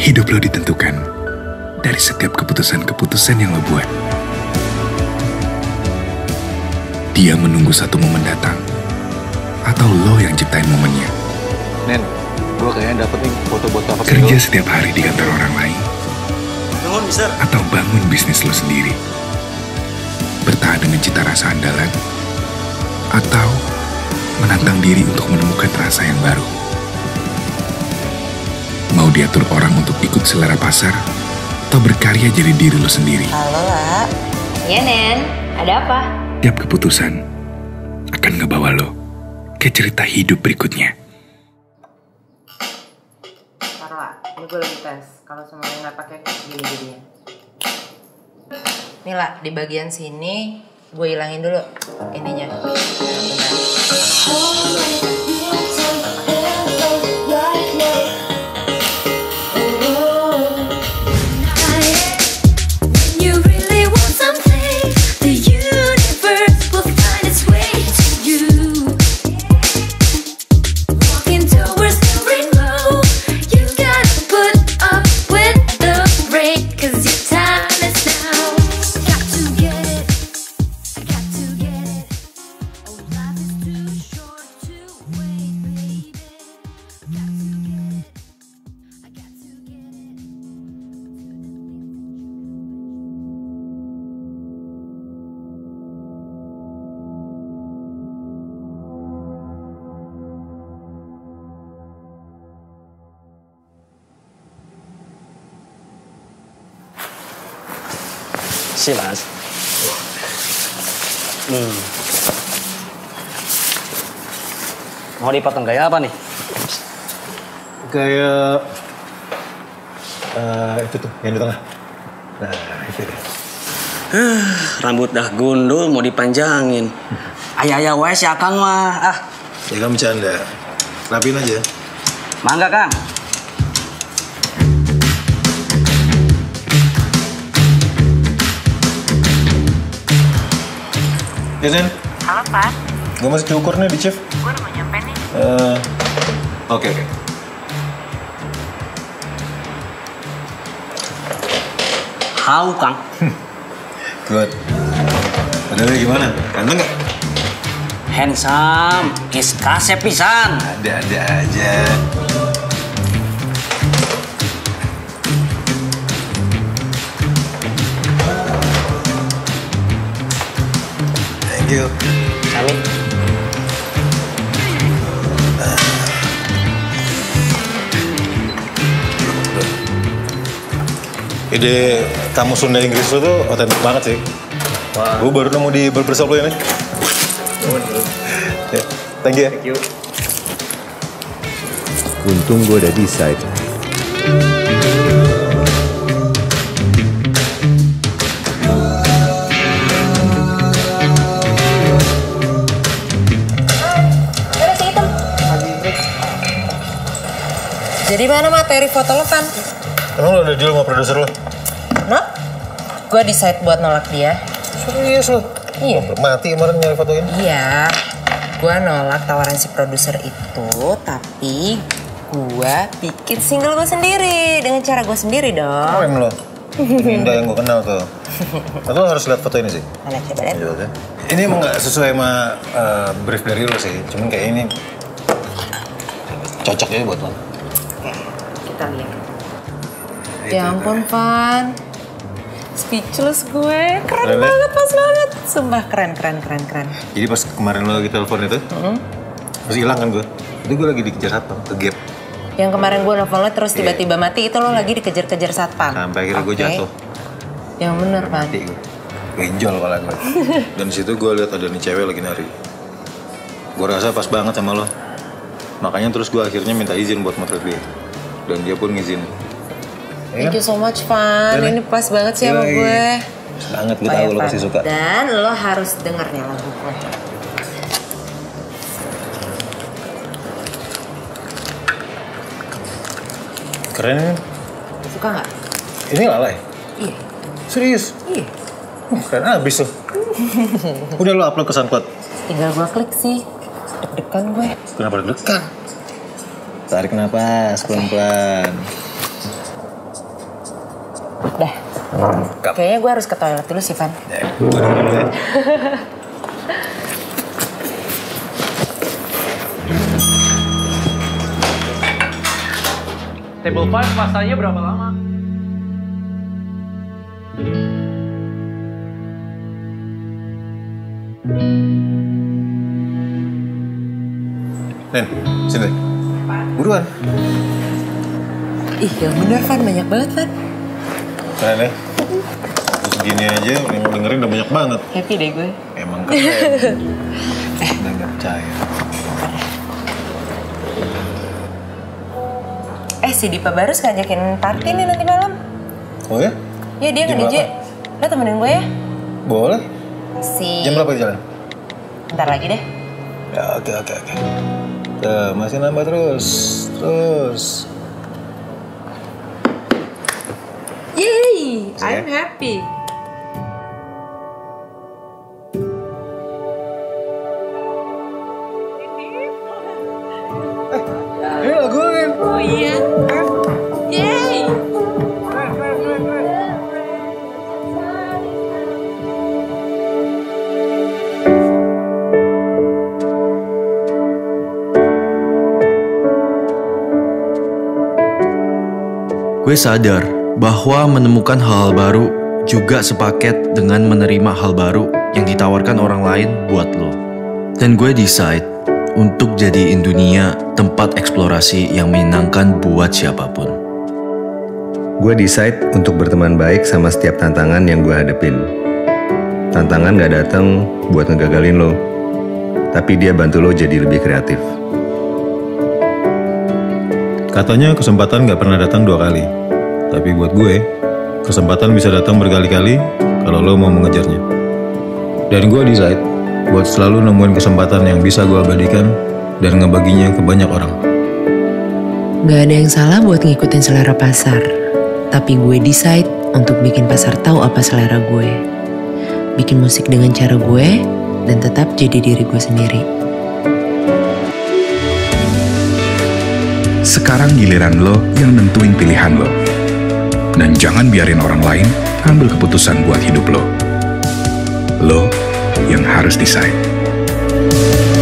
Hidup lo ditentukan dari setiap keputusan-keputusan yang lo buat. Dia menunggu satu momen datang, atau lo yang ciptain momennya. Nen, gue kayaknya dapet nih foto buat cover Kerja setiap hari di kantor orang lain, atau bangun bisnis lo sendiri. Bertahan dengan cita rasa andalan, atau menantang diri untuk menemukan rasa yang baru. Mau diatur orang untuk ikut selera pasar, atau berkarya jadi diri lo sendiri. Halo, La. Iya, Nen. Ada apa? Tiap keputusan akan ngebawa lo ke cerita hidup berikutnya. Taruh, ini gue lagi tes. Kalau semuanya nggak pakai gini jadinya. Nih, La, di bagian sini gue hilangin dulu ininya. Bentar. Si Mas. Mau dipotong gaya apa nih? Kayak itu tuh yang di tengah. Nah, itu deh. Rambut dah gundul mau dipanjangin. Ayah wae si Akang mah. Ya kan bercanda. Rapiin aja. Mangga, Kang. Ya, Nen? Halo, Pak. Gue masih diukur nih di Chief. Gue udah mau nyampe nih. Oke. Hau, Kang. Good. Padahal gimana? Ganteng nggak? Handsome, is kasep pisan. Ada aja. Thank you. Sami. Ide kamu Sunda Inggris lo tuh otentik banget sih. Wah. Gue baru nemu di barbershop lo ini. Ya, thank you ya. Thank you. Untung gue udah decide. Jadi mana materi foto lo, Van? Emang lo ada deal sama produser lo? No? Gue decide buat nolak dia. Serius lo? Iya. Mati kemarin nyari foto ini. Iya. Gue nolak tawaran si produser itu, tapi gue bikin single gue sendiri. Dengan cara gue sendiri dong. Keren lo. Indah yang gue kenal tuh. Lo harus lihat foto ini sih. Mana coba lihat. Coba, kan? Ini emang gak sesuai sama brief dari lo sih. Cuman kayak ini cocok ya buat lo. Kita lihat. Ya ampun, Van. Speechless gue. Keren banget, pas banget. Sumpah keren. Jadi pas kemarin lo lagi telepon itu, terus hilang kan gue. Itu gue lagi dikejar satpam, ke gap. Yang kemarin gue nelfon lo terus tiba-tiba mati, itu lo lagi dikejar-kejar satpam. Sampai akhirnya gue jatuh. Yang bener, Van. Mati gue. Benjol kepala gue. Dan situ gue lihat ada nih cewek lagi nari. Gue rasa pas banget sama lo. Makanya terus gue akhirnya minta izin buat motret dia. Dan dia pun ngizin. Thank you so much, Van. Ini pas banget sih sama gue. Banget, gue tahu lo pasti suka. Dan lo harus denger nih lagu gue. Keren ini. Suka nggak? Ini lalai? Iya. Serius? Iya. Keren abis tuh. Udah lo upload ke SoundCloud? Tinggal gue klik sih. Deg-degan gue. Kenapa deg-degan? Tarik napas pelan-pelan. Kayaknya gue harus ke toilet dulu sih, Van. Ya, gue dulu ya. Table 5 masanya berapa lama? Nen, sini. Buruan. Ih, yang bener, Van. Banyak banget, Van. Keren ya. Segini aja yang dengerin udah banyak banget. Happy deh gue. Emang keren. Udah gak percaya. Si Dipa Barus ngajakin party nih nanti malam. Oh ya? Ya dia Jam nge-DJ. berapa? Lo temenin gue ya? Boleh. Jam berapa di jalan? Ntar lagi deh. Ya oke. Tuh, masih nambah terus. Yay! I'm happy. Ini laguin. Oh iya. Yay! Gue sadar bahwa menemukan hal-hal baru juga sepaket dengan menerima hal baru yang ditawarkan orang lain buat lo. Dan gue decide untuk jadiin dunia tempat eksplorasi yang menyenangkan buat siapapun. Gue decide untuk berteman baik sama setiap tantangan yang gue hadepin. Tantangan gak datang buat ngegagalin lo, tapi dia bantu lo jadi lebih kreatif. Katanya kesempatan gak pernah datang 2 kali. Tapi buat gue, kesempatan bisa datang berkali-kali kalau lo mau mengejarnya. Dan gue decide buat selalu nemuin kesempatan yang bisa gue abadikan dan ngebaginya ke banyak orang. Gak ada yang salah buat ngikutin selera pasar. Tapi gue decide untuk bikin pasar tahu apa selera gue. Bikin musik dengan cara gue dan tetap jadi diri gue sendiri. Sekarang giliran lo yang nentuin pilihan lo. Dan jangan biarin orang lain ambil keputusan buat hidup lo. Lo yang harus decide.